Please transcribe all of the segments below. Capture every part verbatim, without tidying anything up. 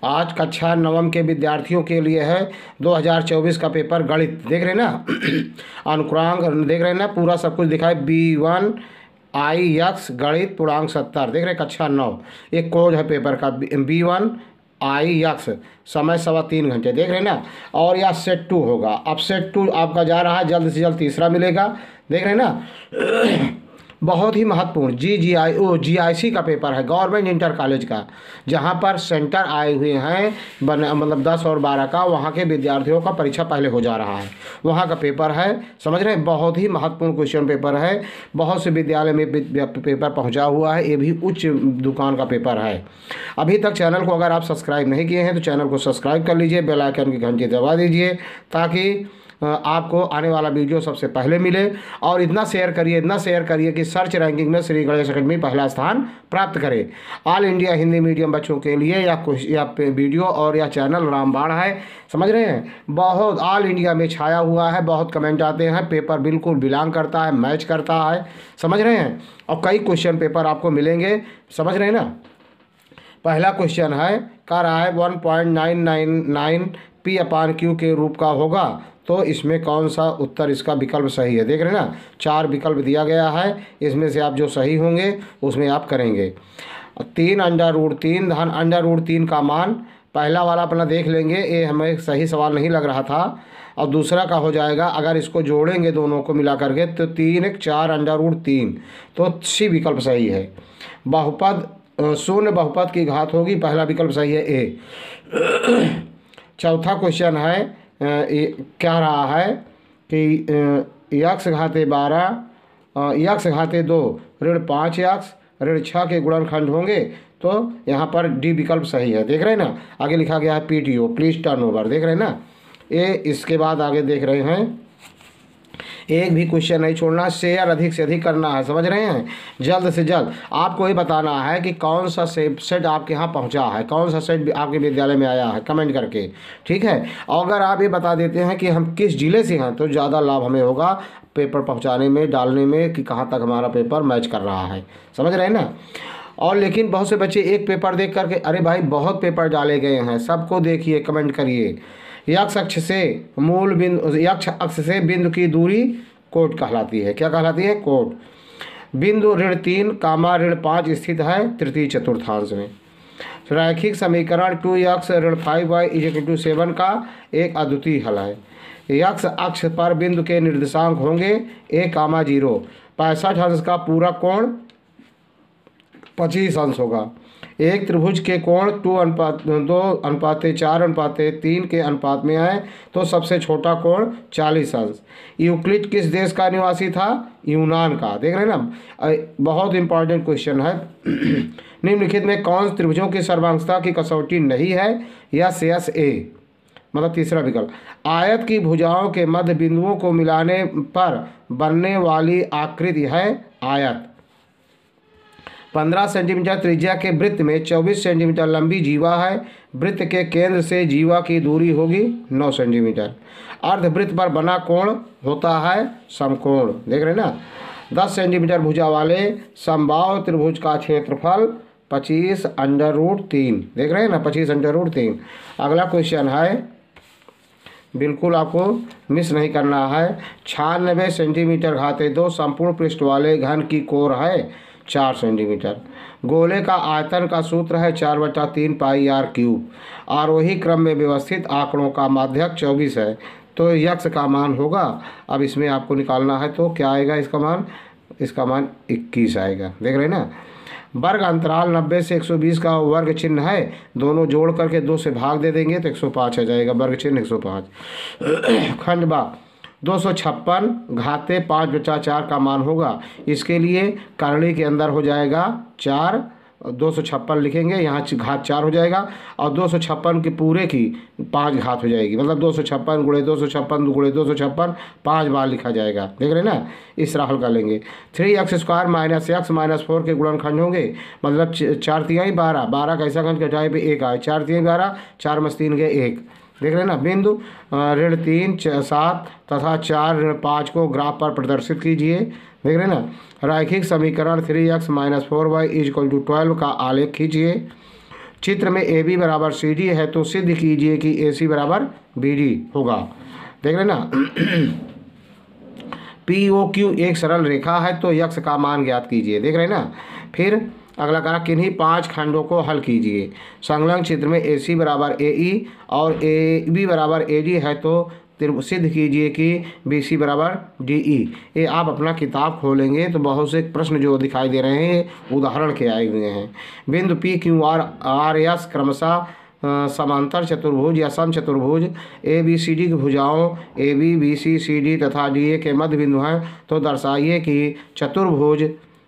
आज कक्षा नवम के विद्यार्थियों के लिए है दो हज़ार चौबीस का पेपर गणित। देख रहे हैं ना, अनुक्रांक देख रहे हैं ना, पूरा सब कुछ दिखा है। बी वन आई यक्स गणित पूर्णांक सत्तर, देख रहे हैं कक्षा नौ। एक कोड है पेपर का बी वन आई यक्स, समय सवा तीन घंटे, देख रहे हैं ना। और यह सेट टू होगा। अब सेट टू आपका जा रहा है, जल्द से जल्द तीसरा मिलेगा, देख रहे हैं ना। बहुत ही महत्वपूर्ण जी जी आई ओ जी आई सी का पेपर है, गवर्नमेंट इंटर कॉलेज का, जहां पर सेंटर आए हुए हैं बन मतलब दस और बारह का। वहां के विद्यार्थियों का परीक्षा पहले हो जा रहा है, वहां का पेपर है, समझ रहे हैं। बहुत ही महत्वपूर्ण क्वेश्चन पेपर है, बहुत से विद्यालय में पेपर पहुंचा हुआ है। ये भी उच्च दुकान का पेपर है। अभी तक चैनल को अगर आप सब्सक्राइब नहीं किए हैं तो चैनल को सब्सक्राइब कर लीजिए, बेल आइकन की घंटी दबा दीजिए ताकि आपको आने वाला वीडियो सबसे पहले मिले। और इतना शेयर करिए, इतना शेयर करिए कि सर्च रैंकिंग में श्री गणेश अकेडमी पहला स्थान प्राप्त करे। ऑल इंडिया हिंदी मीडियम बच्चों के लिए या कुछ या वीडियो और या चैनल रामबाण है, समझ रहे हैं। बहुत ऑल इंडिया में छाया हुआ है, बहुत कमेंट आते हैं, पेपर बिल्कुल बिलोंग करता है, मैच करता है, समझ रहे हैं। और कई क्वेश्चन पेपर आपको मिलेंगे, समझ रहे हैं ना। पहला क्वेश्चन है, कह रहा है one point nine nine nine P अपान क्यू के रूप का होगा, तो इसमें कौन सा उत्तर इसका विकल्प सही है। देख रहे हैं ना, चार विकल्प दिया गया है, इसमें से आप जो सही होंगे उसमें आप करेंगे। तीन अंडर रूट तीन धन अंडर रूट तीन का मान, पहला वाला अपना देख लेंगे, ये हमें सही सवाल नहीं लग रहा था। और दूसरा का हो जाएगा, अगर इसको जोड़ेंगे दोनों को मिला करके तो तीन एक चार अंडर रूट तीन, तो सी विकल्प सही है। बहुपद शून्य बहुपद की घात होगी, पहला विकल्प सही है ए। चौथा क्वेश्चन है, क्या रहा है कि यक्स घाते बारह यक्स घाते दो ऋण पाँच यक्स ऋण छः के गुणनखंड होंगे, तो यहाँ पर डी विकल्प सही है। देख रहे हैं ना, आगे लिखा गया है पीटीओ प्लीज टर्न ओवर, देख रहे हैं ना। ये इसके बाद आगे देख रहे हैं, एक भी क्वेश्चन नहीं छोड़ना, शेयर अधिक से अधिक करना है, समझ रहे हैं। जल्द से जल्द आपको ये बताना है कि कौन सा सेट आपके यहाँ पहुँचा है, कौन सा सेट आपके विद्यालय में आया है, कमेंट करके, ठीक है। और अगर आप ये बता देते हैं कि हम किस जिले से हैं तो ज़्यादा लाभ हमें होगा पेपर पहुँचाने में, डालने में, कि कहाँ तक हमारा पेपर मैच कर रहा है, समझ रहे हैं ना। और लेकिन बहुत से बच्चे एक पेपर देख करके, अरे भाई बहुत पेपर डाले गए हैं, सबको देखिए, कमेंट करिए। यक्ष अक्ष से मूल बिंदु यक्ष अक्ष से बिंदु की दूरी कोट कहलाती है। क्या कहलाती है? कोट। बिंदु ऋण तीन कामा ऋण पाँच स्थित है तृतीय चतुर्थांश में। रैखिक समीकरण टू यक्स ऋण five y is equal to seven का एक अद्वितीय हल है। यक्ष अक्ष पर बिंदु के निर्देशांक होंगे ए कामा जीरो। पैंसठ अंश का पूरा कोण पच्चीस अंश होगा। एक त्रिभुज के कोण टू अनुपात दो अनुपाते चार अनुपाते तीन के अनुपात में आए तो सबसे छोटा कोण चालीस अंश। यूक्लिड किस देश का निवासी था? यूनान का। देख रहे हैं ना, बहुत इंपॉर्टेंट क्वेश्चन है। निम्नलिखित में कौन त्रिभुजों की सर्वांगता की कसौटी नहीं है? यस यस ए, मतलब तीसरा विकल्प। आयत की भुजाओं के मध्य बिंदुओं को मिलाने पर बनने वाली आकृति है आयत। पंद्रह सेंटीमीटर त्रिज्या के वृत्त में चौबीस सेंटीमीटर लंबी जीवा है। वृत्त के केंद्र से जीवा की दूरी होगी नौ सेंटीमीटर। अर्धवृत्त पर बना कोण होता है समकोण। देख रहे हैं ना। दस सेंटीमीटर भुजा वाले समबाहु त्रिभुज का क्षेत्रफल पच्चीस अंडर रूट तीन। देख रहे हैं ना, पच्चीस अंडर रूट तीन। अगला क्वेश्चन है, बिल्कुल आपको मिस नहीं करना है। छियानवे सेंटीमीटर घाते दो संपूर्ण पृष्ठ वाले घन की कोर है चार सेंटीमीटर। गोले का आयतन का सूत्र है चार बटा तीन पाई आर क्यूब। आरोही क्रम में व्यवस्थित आंकड़ों का माध्यक चौबीस है, तो यक्स का मान होगा। अब इसमें आपको निकालना है तो क्या आएगा इसका मान? इसका मान इक्कीस आएगा। देख रहे हैं ना। वर्ग अंतराल नब्बे से एक सौ बीस का वर्ग चिन्ह है, दोनों जोड़ करके दो से भाग दे देंगे तो एक सौ पाँच आ जाएगा। वर्ग चिन्ह एक सौ पाँच। खंड बा दो सौ छप्पन घाते पाँच बचा चार का मान होगा। इसके लिए करणी के अंदर हो जाएगा चार, दो सौ छप्पन लिखेंगे, यहाँ घात चार हो जाएगा और दो सौ छप्पन के पूरे की पाँच घात हो जाएगी। मतलब दो सौ छप्पन गुणे दो सौ छप्पन गुणे दो सौ छप्पन पाँच बार लिखा जाएगा। देख रहे हैं ना। इस तरह हल कर लेंगे। Three x square minus x minus four के गुणनखंड होंगे। मतलब चार तिहाई बारह, बारह का ऐसा खंड कटाई पे एक आए, चार तिहाई बारह, चार मस तीन गए एक। देख रहे हैं ना। बिंदु ऋण तीन सात तथा चार ऋण पाँच को ग्राफ पर प्रदर्शित कीजिए। देख रहे हैं ना। रैखिक समीकरण three x minus four y is equal to twelve का आलेख खींचिए। चित्र में ए बी बराबर सी डी है तो सिद्ध कीजिए कि ए सी बराबर बी डी होगा। देख रहे ना। पी ओ क्यू एक सरल रेखा है तो यक्स का मान ज्ञात कीजिए। देख रहे ना। फिर अगला कहा किन्हीं पांच खंडों को हल कीजिए। संलग्न चित्र में ए सी बराबर ए ई और ए बी बराबर ए डी है तो सिद्ध कीजिए कि बी सी बराबर डी ई। ये आप अपना किताब खोलेंगे तो बहुत से प्रश्न जो दिखाई दे रहे हैं उदाहरण के आए हुए हैं। बिंदु P Q R R S क्रमशः समांतर चतुर्भुज या सम चतुर्भुज ए बी सी डी की भुजाओं A B B C C D तथा डी ए के मध्य बिंदु हैं तो दर्शाइए कि चतुर्भुज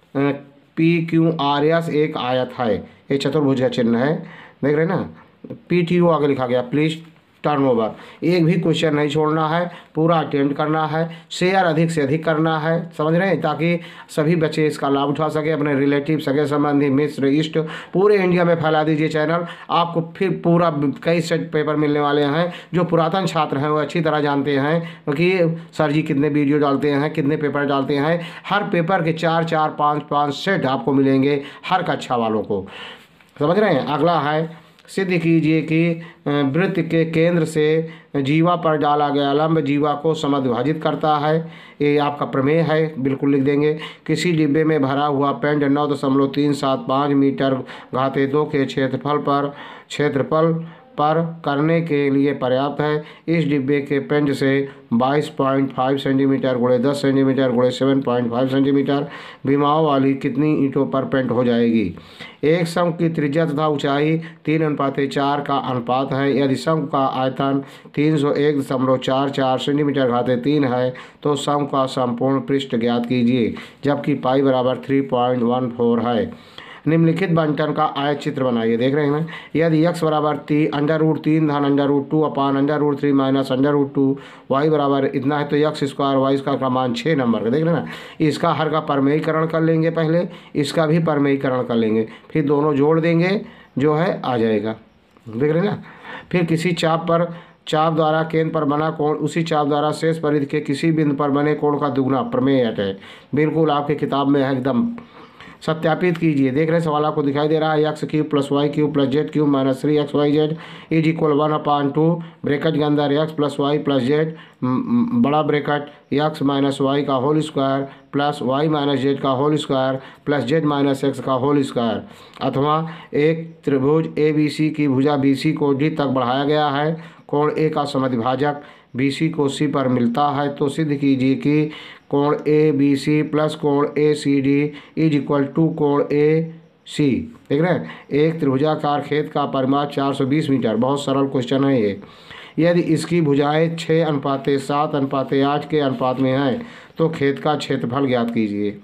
पी क्यू आर एस एक आयत है। ये चतुर्भुज का चिन्ह है। देख रहे ना। पी टी ओ आगे लिखा गया। Please turn over. एक भी क्वेश्चन नहीं छोड़ना है, पूरा अटेम्प्ट करना है, शेयर अधिक से अधिक करना है, समझ रहे हैं, ताकि सभी बच्चे इसका लाभ उठा सके। अपने रिलेटिव, सगे संबंधी, मित्र, इष्ट पूरे इंडिया में फैला दीजिए चैनल। आपको फिर पूरा कई सेट पेपर मिलने वाले हैं। जो पुरातन छात्र हैं वो अच्छी तरह जानते हैं क्योंकि सर जी कितने वीडियो डालते हैं, कितने पेपर डालते हैं। हर पेपर के चार चार पाँच पाँच सेट आपको मिलेंगे हर कक्षा वालों को, समझ रहे हैं। अगला है सिद्ध कीजिए कि वृत्त के केंद्र से जीवा पर डाला गया लंब जीवा को समद्विभाजित करता है। ये आपका प्रमेय है, बिल्कुल लिख देंगे। किसी डिब्बे में भरा हुआ पेंट नौ दशमलव तीन सात पाँच मीटर घाते दो के क्षेत्रफल पर क्षेत्रफल पर करने के लिए पर्याप्त है। इस डिब्बे के पेंच से बाईस पॉइंट पाँच सेंटीमीटर गुणे दस सेंटीमीटर गुणे सात पॉइंट पाँच सेंटीमीटर विमाओं वाली कितनी ईंटों पर पेंट हो जाएगी। एक शंख की त्रिज्या तथा ऊंचाई तीन अनुपात चार का अनुपात है। यदि शंख का आयतन तीन सौ एक दशमलव चार चार सेंटीमीटर घाते तीन है तो शंख का संपूर्ण पृष्ठ ज्ञात कीजिए, जबकि पाई बराबर थ्री पॉइंट वन फोर है। निम्नलिखित बंटन का आयत चित्र बनाइए। देख रहे हैं। यदि x बराबर ती अंडर रूट तीन धन under root two upon under root three minus under root two y बराबर इतना है तो एक्स स्क्वायर वाई स्क्वायर का मान छः नंबर का। देख रहे हैं ना। इसका हर का परमेयीकरण कर लेंगे, पहले इसका भी परमेयीकरण कर लेंगे, फिर दोनों जोड़ देंगे जो है आ जाएगा। देख रहे हैं ना। फिर किसी चाप पर चाप द्वारा केंद्र पर बना कोण उसी चाप द्वारा शेष परिधि के किसी बिंदु पर बने कोण का दुगुना प्रमेय है। बिल्कुल आपके किताब में है, एकदम सत्यापित कीजिए। देख रहे हैं सवाल आपको दिखाई दे रहा है। X cube plus y cube plus z cube minus three x y z is equal one upon two bracket के अंदर x plus y plus z बड़ा ब्रैकेट एक्स माइनस वाई का whole square plus y minus z का whole square plus z minus x का whole square. अथवा एक त्रिभुज A B C की भुजा बी सी को डी तक बढ़ाया गया है। कोण ए का समद्विभाजक बी सी को सी पर मिलता है तो सिद्ध कीजिए कि कोण ए बी सी प्लस कोण A C D is equal to कोण ए सी। देख रहे हैं। एक त्रिभुजाकार खेत का परिमाप चार सौ बीस मीटर। बहुत सरल क्वेश्चन है ये। यदि इसकी भुजाएं छः अनुपाते सात अनुपाते आठ के अनुपात में हैं तो खेत का क्षेत्रफल ज्ञात कीजिए।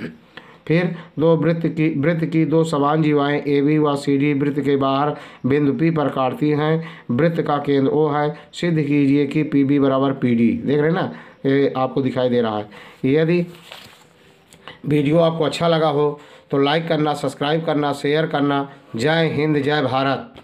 फिर दो वृत्त की वृत्त की दो समान जीवाएं ए बी व सी डी वृत्त के बाहर बिंदु पी पर काटती हैं। वृत्त का केंद्र ओ है। सिद्ध कीजिए कि पी बी बराबर पी डी। देख रहे हैं ना। ये आपको दिखाई दे रहा है। यदि वीडियो आपको अच्छा लगा हो तो लाइक करना, सब्सक्राइब करना, शेयर करना। जय हिंद, जय भारत।